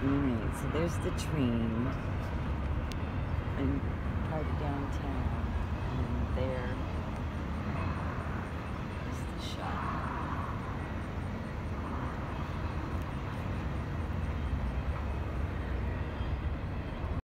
Alright, so there's the train. I'm part of downtown. And there